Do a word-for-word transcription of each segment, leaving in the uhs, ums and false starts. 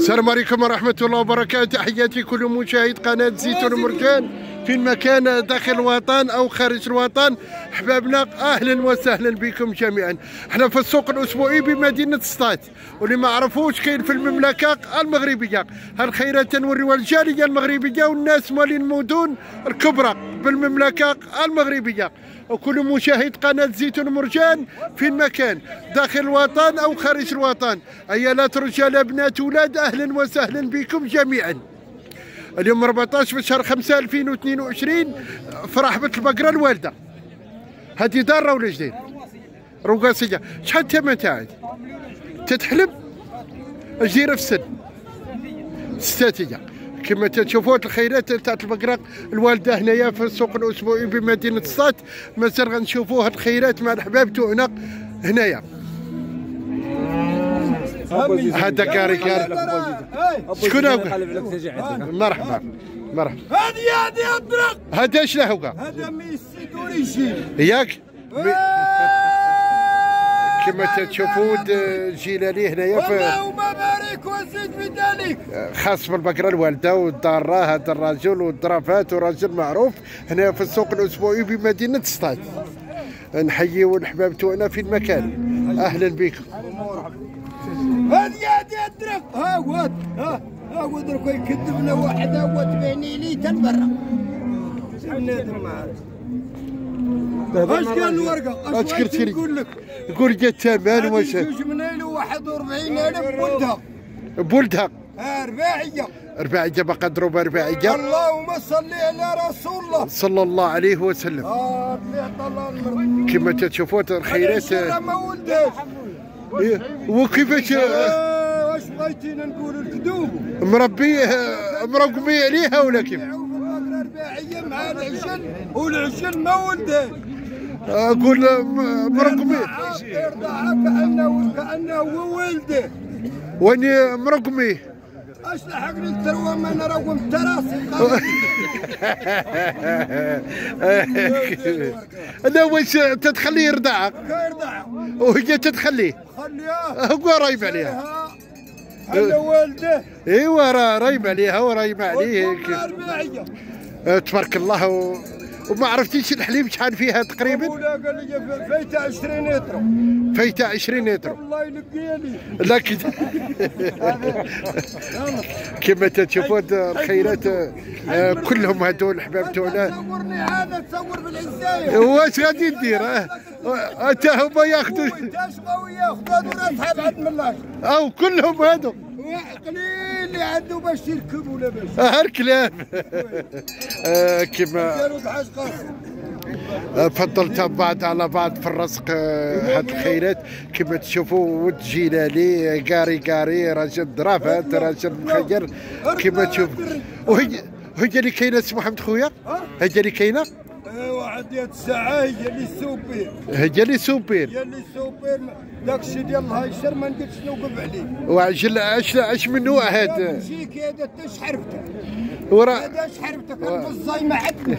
السلام عليكم ورحمة الله وبركاته. تحياتي كل مشاهد قناة زيتون مرجان في مكان داخل الوطن أو خارج الوطن. أحبابنا أهلا وسهلا بكم جميعا. احنا في السوق الأسبوعي بمدينة سطات، واللي ما عرفوش كاين في المملكة المغربية. هالخيرات تنوريوها الجالية المغربية والناس مالين المدن الكبرى بالمملكة المغربية. وكل مشاهد قناة زيتون مرجان في المكان داخل الوطن أو خارج الوطن، عيالات رجال بنات ولاد، أهلا وسهلا بكم جميعا. اليوم أربعطاش في شهر خمسة ألفين واثنين وعشرين، فرح بنت البقرة الوالدة. هذه دارة ولا جديد؟ رقاصية. شحال الثمن تاعها؟ تتحلب؟ جديرة في السن؟ ستاتية. كما تشوفوا الخيرات تاعت البقرة الوالدة هنايا في السوق الأسبوعي بمدينة سطات. مازال غنشوفوا هاد الخيرات مع الأحباب تاعنا هنايا. هذا كاري كاري. شكون هو؟ مرحبا مرحبا. هذه هذه الطرق. هذا اش له هو؟ هذا ميسي دوريشي ياك؟ كما تشوفوا الجيلاني هنايا في اللهم بارك وزد بذلك. خاص بالبقرة الوالدة والدارة. هذا الرجل والظرافات وراجل معروف هنا في السوق الأسبوعي بمدينة سطات. نحييو الأحباب تاعنا في المكان، أهلا بكم. هذه هذه الطرق. ها هو ها ها هو درك يكذب لنا واحد، ها هو تبيني لي تنبرا بنادم ما عرف اش كان الورقه. اش كنت نقول لك؟ قول جا الثمن واش؟ جوج ملايين وواحد وأربعين ألف بولدها. بولدها رباعيه. رباعيه بقدروا برباعيه. اللهم صل على رسول الله صلى الله عليه وسلم. اه طلعت الله المرض. كما تشوفوا الخيرات ما ولداش. وكيفاش واش بغيتينا نقول الكذوب؟ مربيه مرقمي عليها ولا كيف؟ رباعيه مع العجل والعجل ما ولداش. اقول مرقمي يرضعها كانه كانه هو ولده. واني مرقمي اش لحقني الثروه ما انا رقم تراسي. لا واش تتخليه يرضعها؟ يرضعها وهي تتخليه؟ خليها هو رايب عليها. هذا والده. ايوا راه رايب عليها ورايب عليه. تبارك الله. و... وما عرفتيش الحليب شحال فيها تقريبا؟ ولا قال لي فايته عشرين لتر. فايته عشرين لتر. الله يلقيها لي. لكن كما تشوفوا الخيرات كلهم هذول الحباب تاعنا. تصورني هذا تصور بالعزايه. واش غادي دير؟ حتى هما ياخذوا. اش بغاو ياخذوا هذو راه صحاب عند ملاش. او كلهم هذو قليل اللي عنده باش يركب ولا باش. ها الكلام. كما فضلت بعض على بعض في الرزق. هاد الخيرات كما تشوفوا ود جيلاني قاري قاري راجل ظرافات راجل مخير كما تشوف. وهي هي اللي كاينه سي محمد خويا. هي اللي كاينه واحد ديال الساعه هي اللي سوبير. هي اللي سوبير. هي اللي سوبير. داكشي ديال الهايشر ما نقدرش نوقف عليه. وعجل اش اش من نوع هذا؟ مشيك هذا حتى شحرفتك. ورا هذا شحرفتك البزايمه عندنا.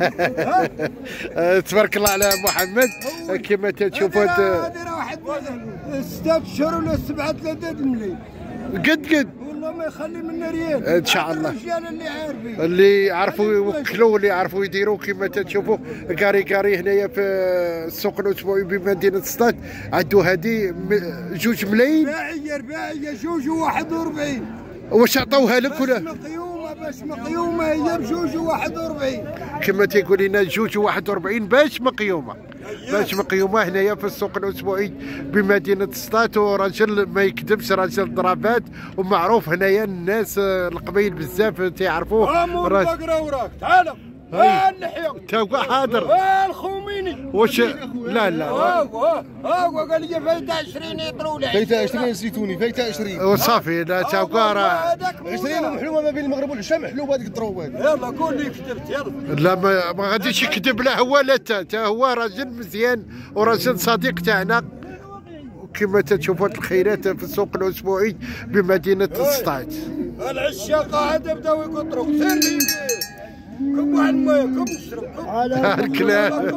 تبارك الله على محمد. كما تشوفوا هذه راه واحد ستة اشهر ولا سبعه ثلاثه الملايين. قد قد والله ما يخلي منا ريال ان شاء الله. الرجال اللي عارفين اللي يعرفوا يوكلوا واللي يعرفوا يديروا. كما تشوفوا كاري كاري هنايا في السوق الاسبوعي بمدينه سطات. عنده هذه جوج ملايين. رباعيه رباعيه جوج وواحد وأربعين. واش عطاوها لك ولا؟ مقيومه باش مقيومه هي بجوج وواحد وأربعين. كما تيقول لنا جوج وواحد وأربعين باش مقيومه. باش مقيومه هنايا في السوق الاسبوعي بمدينه سطات. وراجل ما يكذبش، راجل ضربات ومعروف هنايا الناس القبيل بزاف تيعرفوه. امور البقره وراك تعال. ها اللحيه تا هو حاضر. ها الخوميني. واش لا لا ها هو ها هو قال لي فايته عشرين لتر ولا فايته عشرين زيتوني فايته عشرين وصافي. لا تا هو راه عشرين محلوبه ما بين المغرب والشام. محلوبه هذيك الضروبات. يلا قول لي كذبت يلا. لا ما, ما غاديش يكذب لا هو لا تا تا هو راجل مزيان وراجل صديق تاعنا. كما تشوفوا الخيرات في السوق الاسبوعي بمدينه سطات. العشاقه هذا بداو يقطروا سير كم واحد الماء كم نشرب كم على الكلام.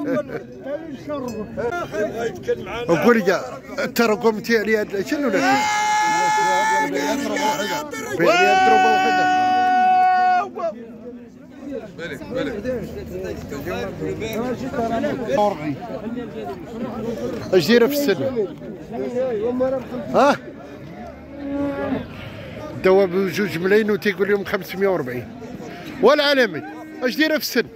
وقول لي انت رقمتي علي هذا شنو لك؟ ريال ضربه واحده. بالك بالك اش دايره في السنه؟ ها دوا بجوج ملايين وتيقول لهم خمسمية وأربعين. والعالمي اش دايره في السن؟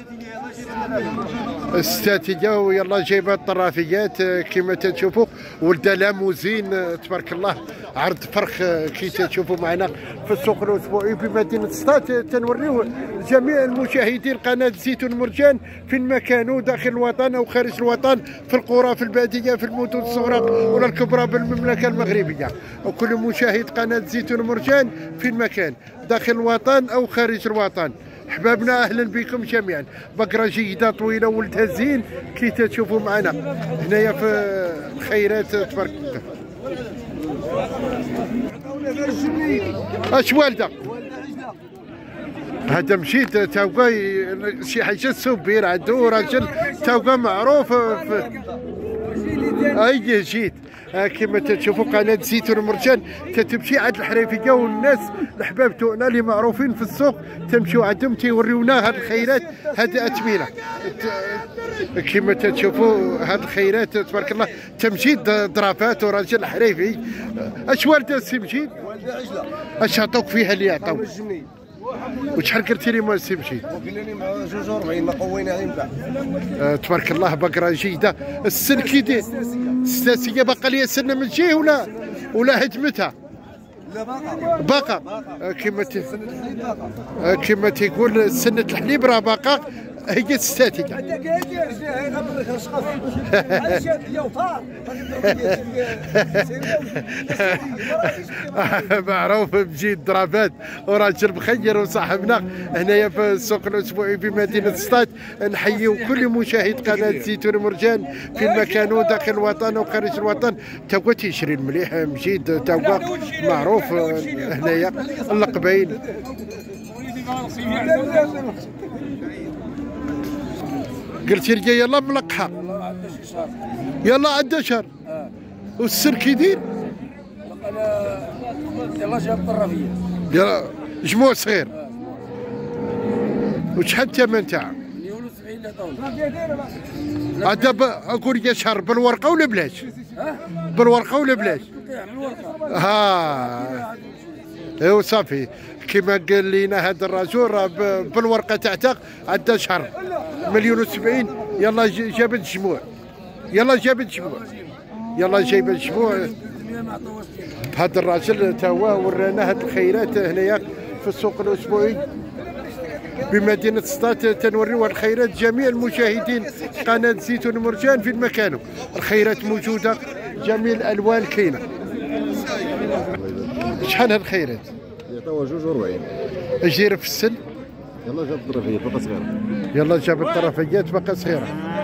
استاتيكا ويلا جايبه الطرافيات كما تشوفوا، ولدها لاموزين تبارك الله، عرض فرخ كي تشوفوا معنا في السوق الاسبوعي بمدينه سطات. تنوريو جميع المشاهدين قناه زيتون مرجان فين ما كانوا داخل الوطن او خارج الوطن، في القرى في الباديه في المدن الصغرى ولا الكبرى بالمملكه المغربيه، وكل مشاهد قناه زيتون مرجان فين ما كان داخل الوطن او خارج الوطن. احبابنا اهلا بكم جميعا. بقره جيده طويله ولدها زين كي تشوفوا معنا هنايا في الخيرات تبارك الله. اش والده؟ هذا مشيت تاوقا شي حاجه سوبير عنده راجل تاوقا معروف في اي جيت. كما تشوفوا قناه زيتون مرجان تتمشي عند الحريفيه والناس الحباب تاعنا اللي معروفين في السوق تمشيو عندهم تيوريونا هاد الخيرات هاد الاثمنه. كما تشوفوا هاد الخيرات تبارك الله تمشي ضرافات وراجل حريفي. اش والده السي مجيد؟ والده عجله. اش عطوك فيها اللي عطاوك؟ وشحال قلتي لي مال سي مجيد؟ قال لي مع جوج وأربعين ما قويناها من بعد. آه تبارك الله بقره جيده. السن كي داير؟ ستاسيه باقا ليا سنه من تجيه ولا ولا هدمتها؟ لا باقا باقا. آه كما ت... آه كما تيقول سنه الحليب راه باقا هي ستاتيكا. معروف بجيد ضربات وراجل مخير وصاحبنا هنايا في السوق الاسبوعي بمدينه سطات. نحييو كل مشاهد قناه زيتون مرجان في المكان داخل الوطن وخارج الوطن. تاوقا تيشري المليح مجيد، تاوقا معروف هنايا اللقبين. قلت لي يلا ملقحه يلا عندها شهر والسر كي يدير؟ يلا جاب الطرافيه يلا جموع صغير. وشحال الثمن تاعها؟ مليون وسبعين اللي عطاونا. عاد اقول لك شهر بالورقه ولا بلاش؟ بالورقه ولا بلاش؟ ها ايوا صافي كما قال لينا هذا الرجل راه بالورقه تاعتها عندها شهر مليون وسبعين. يلا جابت الجموع، يلا جابت الجموع، يلا جايبه الجموع. هذا الراجل تا هو ورانا هاد الخيرات هنايا في السوق الاسبوعي بمدينه سطات. تنوريو الخيرات جميع المشاهدين قناه زيتون مرجان في المكان. الخيرات موجوده جميع الالوان كاينه. شحال هاد الخيرات؟ توا جوج وأربعين. اش دايره في السن؟ يلا جاب الطرفيه باقا صغيره. يلا جاب الطرفيات باقا صغيره.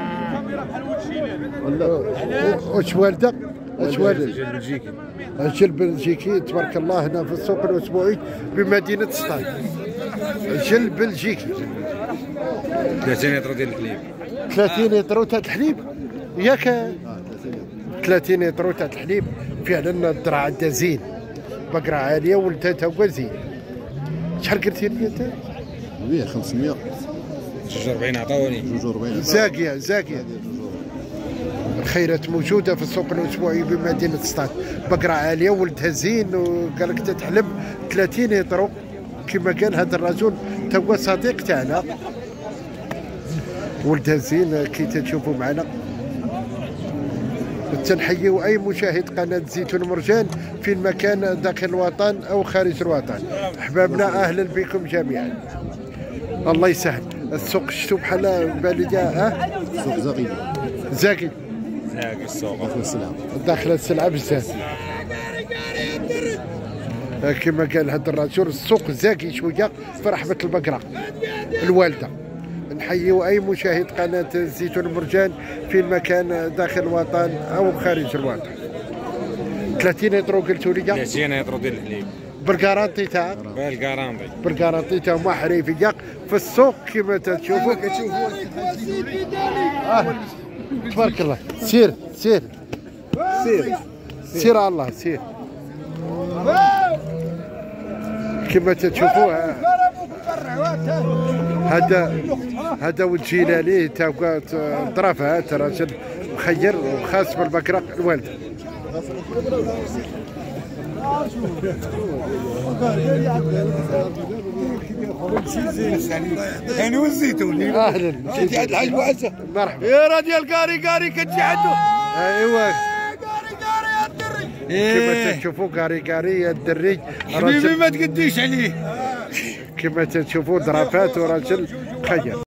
واش والده؟ اش والده؟ جيل بلجيكي. الجيل بلجيكي تبارك الله هنا في السوق الاسبوعي بمدينه سطات. جيل بلجيكي ثلاثين لتر ديال الحليب. ثلاثين لتر تاع الحليب ياك؟ ثلاثين لتر تاع الحليب فعلا. الدرع عندها زين، بقره عاليه ولدها تا زين. شحال قلتي لي انت؟ بيه خمسمية. جوج وأربعين عطاوني. جوج وأربعين زاكيه زاكيه. الخيرات موجوده في السوق الاسبوعي بمدينه سطات. بقره عاليه ولدها زين وقال لك تتحلب ثلاثين لتر كما قال هذا الرجل تا صديق تاعنا. ولدها زين كي تشوفوا معنا. تنحيو اي مشاهد قناه زيتون مرجان في المكان داخل الوطن او خارج الوطن. احبابنا اهلا بكم جميعا. الله يسهل. السوق شفتوا بحال باليه اه سوق زاقي. زاكي زاكي السوق داخل السلعه. داخل السلعه بزاف. كما قال هذا الرجل السوق زاكي شويه في رحمه البقره الوالده. نحييو اي مشاهد قناه زيتون مرجان في المكان داخل الوطن او خارج الوطن. ثلاثين لتر قلتوا لي؟ ثلاثين لتر ديال الحليب بالكارانتي تاعك؟ بالكارانتي. بالكارانتي تاع هما حريفيه في السوق كما تشوفوا. آه. تبارك الله. سير سير سير سير الله سير. كما تشوفوا هذا هذا ولد جيلاني تا ظرافات راجل مخير وخاص بالبكره الوالده. انا وزيتوني اهلا جيتي عند الحاج بوعزه. مرحبا يا راه ديال كاري كاري كتجي عنده. ايوا كاري كاري يا الدري. كما تشوفوا كاري كاري يا الدري حبيبي ما تقديش عليه. كما تشوفوا ظرافات وراجل مخير.